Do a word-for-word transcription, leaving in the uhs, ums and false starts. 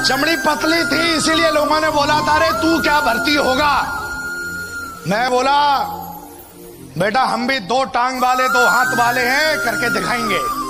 चमड़ी पतली थी इसीलिए लोगों ने बोला था रे तू क्या भर्ती होगा। मैं बोला बेटा हम भी दो टांग वाले दो हाथ वाले हैं, करके दिखाएंगे।